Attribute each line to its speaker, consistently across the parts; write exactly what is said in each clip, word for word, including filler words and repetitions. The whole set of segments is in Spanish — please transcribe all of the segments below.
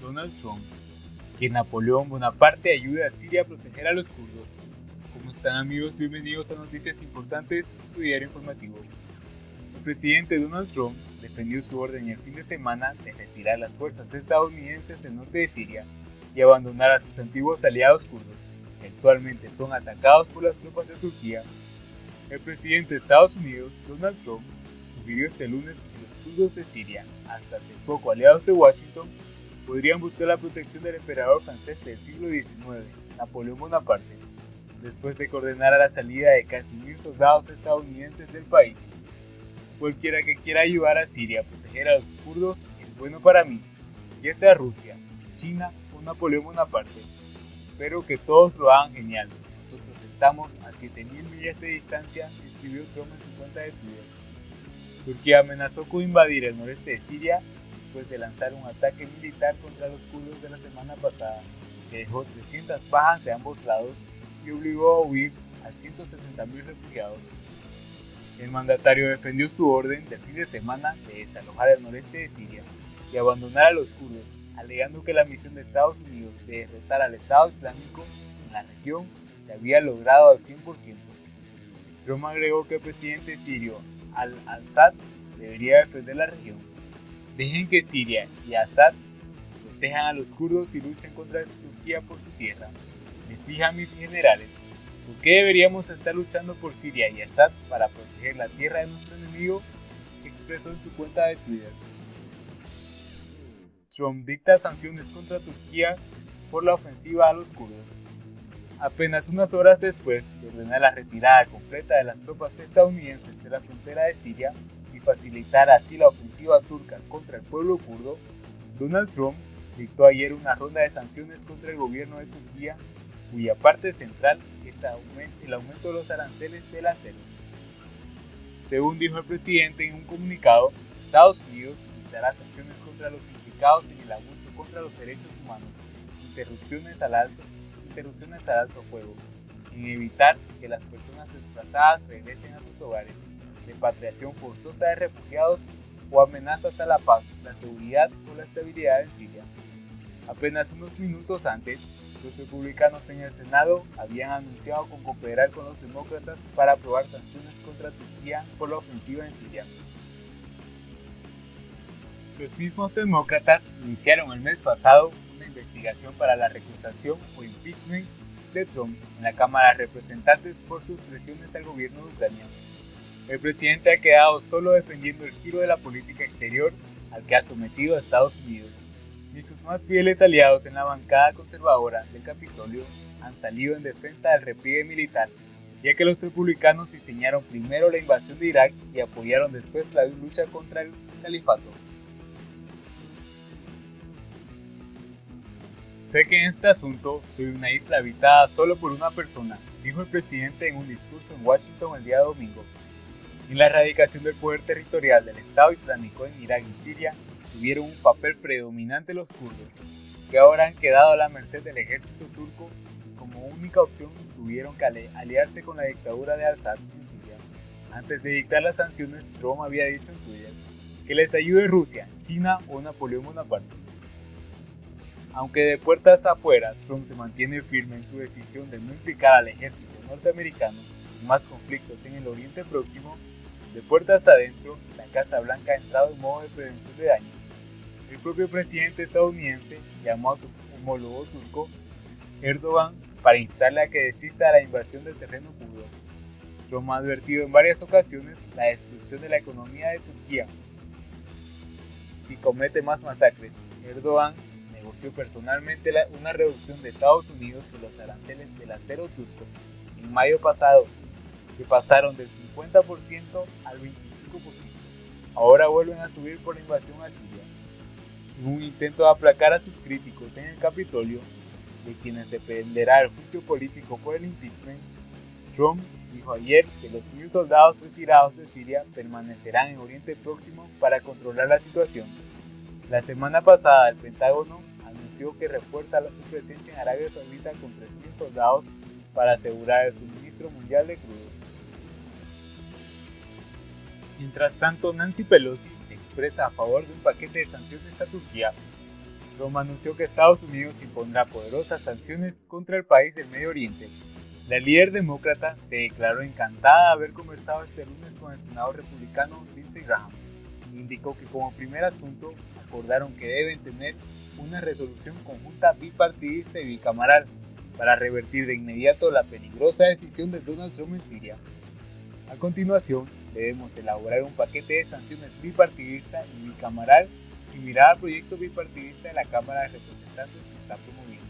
Speaker 1: Donald Trump, que Napoleón Bonaparte ayude a Siria a proteger a los kurdos. ¿Cómo están, amigos? Bienvenidos a Noticias Importantes, su diario informativo. El presidente Donald Trump defendió su orden el fin de semana de retirar las fuerzas estadounidenses del norte de Siria y abandonar a sus antiguos aliados kurdos, que actualmente son atacados por las tropas de Turquía. El presidente de Estados Unidos, Donald Trump, sugirió este lunes que los kurdos de Siria, hasta hace poco aliados de Washington, podrían buscar la protección del emperador francés del siglo diecinueve, Napoleón Bonaparte, después de que ordenara la salida de casi mil soldados estadounidenses del país. Cualquiera que quiera ayudar a Siria a proteger a los kurdos es bueno para mí, ya sea Rusia, China o Napoleón Bonaparte. Espero que todos lo hagan genial. Nosotros estamos a siete mil millas de distancia, escribió Trump en su cuenta de Twitter. Turquía amenazó con invadir el noreste de Siria después de lanzar un ataque militar contra los kurdos de la semana pasada, que dejó trescientas bajas de ambos lados y obligó a huir a ciento sesenta mil refugiados. El mandatario defendió su orden del fin de semana de desalojar el noreste de Siria y abandonar a los kurdos, alegando que la misión de Estados Unidos de derrotar al Estado Islámico en la región se había logrado al cien por ciento. Trump agregó que el presidente sirio al-Assad debería defender la región. Dejen que Siria y Assad protejan a los kurdos y luchen contra Turquía por su tierra. Les dije a mis generales, ¿por qué deberíamos estar luchando por Siria y Assad para proteger la tierra de nuestro enemigo?, expresó en su cuenta de Twitter. Trump dicta sanciones contra Turquía por la ofensiva a los kurdos. Apenas unas horas después de ordenar la retirada completa de las tropas estadounidenses de la frontera de Siria y facilitar así la ofensiva turca contra el pueblo kurdo, Donald Trump dictó ayer una ronda de sanciones contra el gobierno de Turquía, cuya parte central es el aumento de los aranceles del acero. Según dijo el presidente en un comunicado, Estados Unidos dictará sanciones contra los implicados en el abuso contra los derechos humanos, interrupciones al alto, interrupciones al alto fuego, en evitar que las personas desplazadas regresen a sus hogares, repatriación forzosa de refugiados o amenazas a la paz, la seguridad o la estabilidad en Siria. Apenas unos minutos antes, los republicanos en el Senado habían anunciado con cooperar con los demócratas para aprobar sanciones contra Turquía por la ofensiva en Siria. Los mismos demócratas iniciaron el mes pasado una investigación para la recusación o impeachment de Trump en la Cámara de Representantes por sus presiones al gobierno de Ucrania. El presidente ha quedado solo defendiendo el giro de la política exterior al que ha sometido a Estados Unidos. Ni sus más fieles aliados en la bancada conservadora del Capitolio han salido en defensa del repliegue militar, ya que los republicanos diseñaron primero la invasión de Irak y apoyaron después la lucha contra el califato. Sé que en este asunto soy una isla habitada solo por una persona, dijo el presidente en un discurso en Washington el día domingo. En la erradicación del poder territorial del Estado Islámico en Irak y Siria, tuvieron un papel predominante los kurdos, que ahora han quedado a la merced del ejército turco y como única opción tuvieron que aliarse con la dictadura de Assad en Siria. Antes de dictar las sanciones, Trump había dicho en Twitter que les ayude Rusia, China o Napoleón Bonaparte. Aunque de puertas afuera, Trump se mantiene firme en su decisión de no implicar al ejército norteamericano en más conflictos en el Oriente Próximo, de puertas adentro, la Casa Blanca ha entrado en modo de prevención de daños. El propio presidente estadounidense llamó a su homólogo turco, Erdogan, para instarle a que desista de la invasión del terreno kurdo. Trump ha advertido en varias ocasiones la destrucción de la economía de Turquía. Si comete más masacres, Erdogan negoció personalmente una reducción de Estados Unidos por los aranceles del acero turco en mayo pasado, que pasaron del cincuenta por ciento al veinticinco por ciento. Ahora vuelven a subir por la invasión a Siria. En un intento de aplacar a sus críticos en el Capitolio, de quienes dependerá el juicio político por el impeachment, Trump dijo ayer que los mil soldados retirados de Siria permanecerán en Oriente Próximo para controlar la situación. La semana pasada el Pentágono anunció que refuerza su presencia en Arabia Saudita con tres mil soldados para asegurar el suministro mundial de crudo. Mientras tanto, Nancy Pelosi se expresa a favor de un paquete de sanciones a Turquía. Trump anunció que Estados Unidos impondrá poderosas sanciones contra el país del Medio Oriente. La líder demócrata se declaró encantada de haber conversado este lunes con el senador republicano Lindsey Graham. Indicó que como primer asunto acordaron que deben tener una resolución conjunta bipartidista y bicameral para revertir de inmediato la peligrosa decisión de Donald Trump en Siria. A continuación, debemos elaborar un paquete de sanciones bipartidista y bicameral similar al proyecto bipartidista de la Cámara de Representantes que está promoviendo.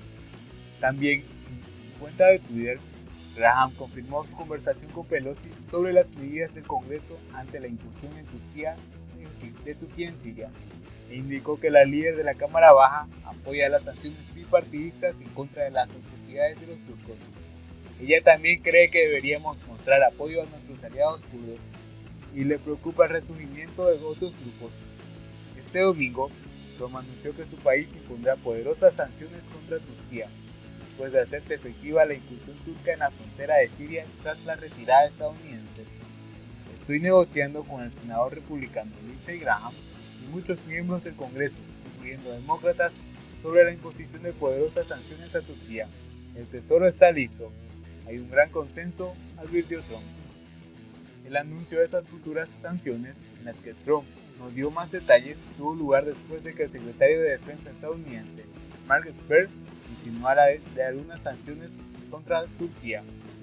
Speaker 1: También en su cuenta de Twitter, Graham confirmó su conversación con Pelosi sobre las medidas del Congreso ante la incursión en Turquía, de Turquía en Siria, e indicó que la líder de la Cámara Baja apoya las sanciones bipartidistas en contra de las atrocidades de los turcos. Ella también cree que deberíamos mostrar apoyo a nuestros aliados kurdos y le preocupa el resurgimiento de otros grupos. Este domingo, Trump anunció que su país impondrá poderosas sanciones contra Turquía, después de hacerse efectiva la incursión turca en la frontera de Siria tras la retirada estadounidense. Estoy negociando con el senador republicano Lindsey Graham y muchos miembros del Congreso, incluyendo demócratas, sobre la imposición de poderosas sanciones a Turquía. El tesoro está listo. Hay un gran consenso, advirtió Trump. El anuncio de esas futuras sanciones, en las que Trump no dio más detalles, tuvo lugar después de que el secretario de Defensa estadounidense, Mark Esper, insinuara de algunas sanciones contra Turquía.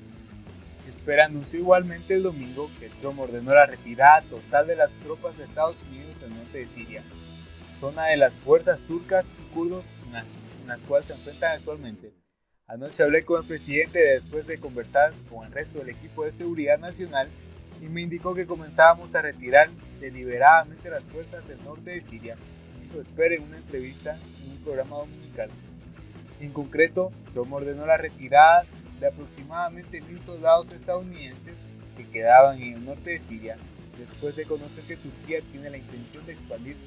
Speaker 1: Esper anunció igualmente el domingo que Trump ordenó la retirada total de las tropas de Estados Unidos al norte de Siria, zona de las fuerzas turcas y kurdos en las, en las cuales se enfrentan actualmente. Anoche hablé con el presidente después de conversar con el resto del equipo de seguridad nacional y me indicó que comenzábamos a retirar deliberadamente las fuerzas del norte de Siria, dijo Esper en una entrevista en un programa dominical. En concreto, Trump ordenó la retirada de aproximadamente mil soldados estadounidenses que quedaban en el norte de Siria, después de conocer que Turquía tiene la intención de expandirse.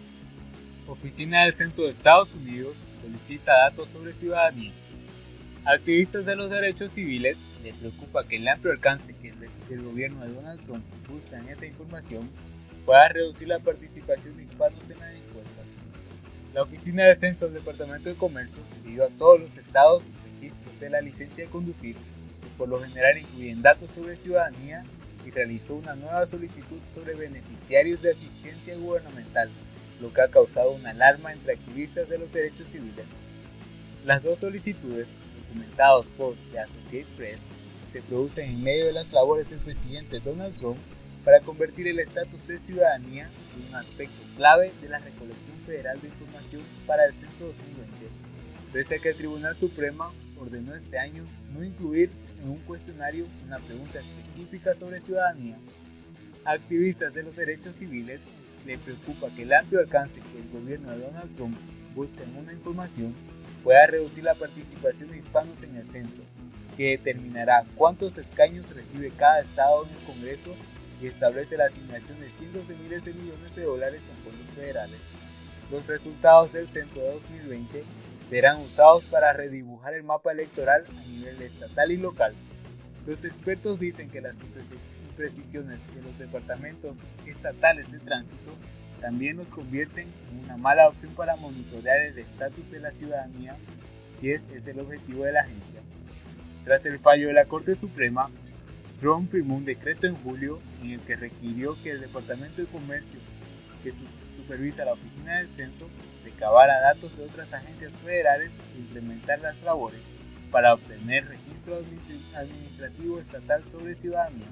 Speaker 1: Oficina del Censo de Estados Unidos solicita datos sobre ciudadanía. Activistas de los derechos civiles les preocupa que el amplio alcance que el gobierno de Donald Trump busca en esa información pueda reducir la participación de hispanos en las encuestas. La Oficina del Censo del Departamento de Comercio pidió a todos los estados registros de la licencia de conducir, que por lo general incluyen datos sobre ciudadanía, y realizó una nueva solicitud sobre beneficiarios de asistencia gubernamental, lo que ha causado una alarma entre activistas de los derechos civiles. Las dos solicitudes, documentados por The Associated Press, se producen en medio de las labores del presidente Donald Trump para convertir el estatus de ciudadanía en un aspecto clave de la recolección federal de información para el censo dos mil veinte, pese a que el Tribunal Supremo ordenó este año no incluir en un cuestionario una pregunta específica sobre ciudadanía. A activistas de los derechos civiles le preocupa que el amplio alcance que el gobierno de Donald Trump busca en una información pueda reducir la participación de hispanos en el censo, que determinará cuántos escaños recibe cada estado en el Congreso y establece la asignación de cientos de miles de millones de dólares en fondos federales. Los resultados del censo de dos mil veinte serán usados para redibujar el mapa electoral a nivel estatal y local. Los expertos dicen que las imprecisiones de los departamentos estatales de tránsito también los convierten en una mala opción para monitorear el estatus de la ciudadanía, si ese es el objetivo de la agencia. Tras el fallo de la Corte Suprema, Trump firmó un decreto en julio en el que requirió que el Departamento de Comercio, que supervisa la Oficina del Censo, recabara datos de otras agencias federales e implementar las labores para obtener registro administrativo estatal sobre ciudadanía.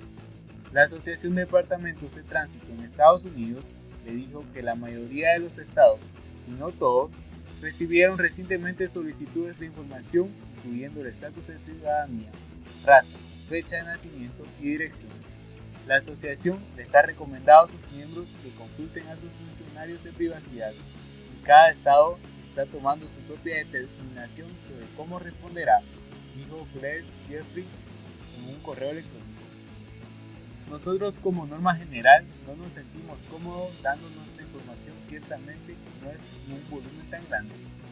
Speaker 1: La Asociación de Departamentos de Tránsito en Estados Unidos le dijo que la mayoría de los estados, si no todos, recibieron recientemente solicitudes de información incluyendo el estatus de ciudadanía, raza, fecha de nacimiento y direcciones. La asociación les ha recomendado a sus miembros que consulten a sus funcionarios de privacidad y cada estado está tomando su propia determinación sobre cómo responderá, dijo Claire Jeffrey en un correo electrónico. Nosotros como norma general no nos sentimos cómodos dando nuestra información, ciertamente no es en un volumen tan grande.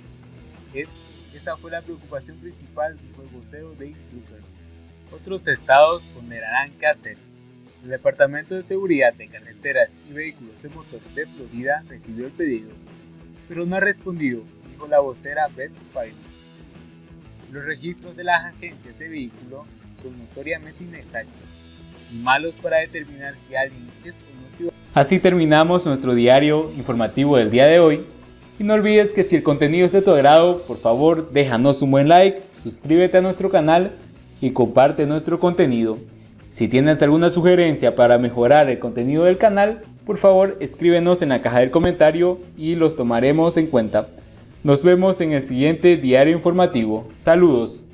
Speaker 1: Es, esa fue la preocupación principal, dijo el vocero Dave Booker. Otros estados ponderarán qué hacer. El Departamento de Seguridad de Carreteras y Vehículos de Motor de Florida recibió el pedido. pero no ha respondido, dijo la vocera Beth Payne. Los registros de las agencias de vehículo son notoriamente inexactos y malos para determinar si alguien es o no ciudadano. Así terminamos nuestro diario informativo del día de hoy. Y no olvides que si el contenido es de tu agrado, por favor déjanos un buen like, suscríbete a nuestro canal y comparte nuestro contenido. Si tienes alguna sugerencia para mejorar el contenido del canal, por favor escríbenos en la caja del comentario y los tomaremos en cuenta. Nos vemos en el siguiente diario informativo. Saludos.